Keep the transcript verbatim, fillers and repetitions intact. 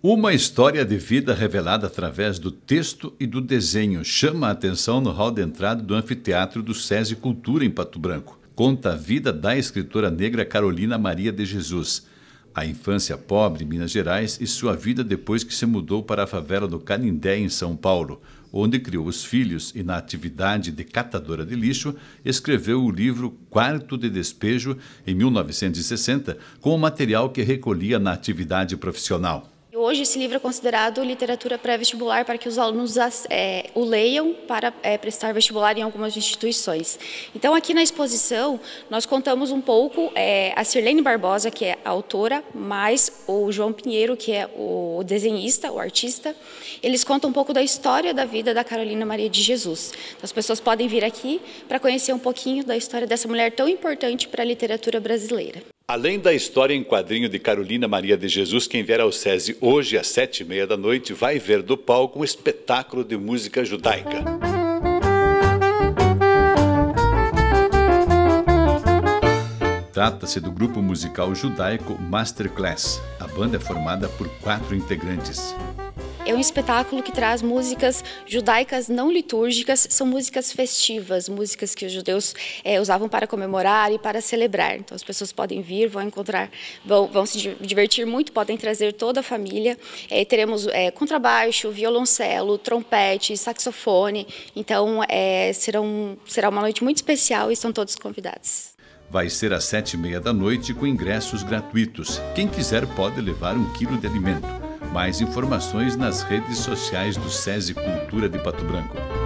Uma história de vida revelada através do texto e do desenho chama a atenção no hall de entrada do anfiteatro do SESI Cultura em Pato Branco. Conta a vida da escritora negra Carolina Maria de Jesus, a infância pobre em Minas Gerais e sua vida depois que se mudou para a favela do Canindé, em São Paulo, onde criou os filhos e, na atividade de catadora de lixo, escreveu o livro Quarto de Despejo, em mil novecentos e sessenta, com o material que recolhia na atividade profissional. Hoje esse livro é considerado literatura pré-vestibular para que os alunos é, o leiam para é, prestar vestibular em algumas instituições. Então aqui na exposição nós contamos um pouco é, a Sirlene Barbosa, que é a autora, mais o João Pinheiro, que é o desenhista, o artista. Eles contam um pouco da história da vida da Carolina Maria de Jesus. Então, as pessoas podem vir aqui para conhecer um pouquinho da história dessa mulher tão importante para a literatura brasileira. Além da história em quadrinho de Carolina Maria de Jesus, quem vier ao SESI hoje às sete e meia da noite vai ver do palco um espetáculo de música judaica. Trata-se do grupo musical judaico Masterclass. A banda é formada por quatro integrantes. É um espetáculo que traz músicas judaicas não litúrgicas, são músicas festivas, músicas que os judeus é, usavam para comemorar e para celebrar. Então as pessoas podem vir, vão encontrar, vão, vão se divertir muito, podem trazer toda a família. É, teremos é, contrabaixo, violoncelo, trompete, saxofone. Então é, serão, será uma noite muito especial e estão todos convidados. Vai ser às sete e meia da noite com ingressos gratuitos. Quem quiser pode levar um quilo de alimento. Mais informações nas redes sociais do SESI Cultura de Pato Branco.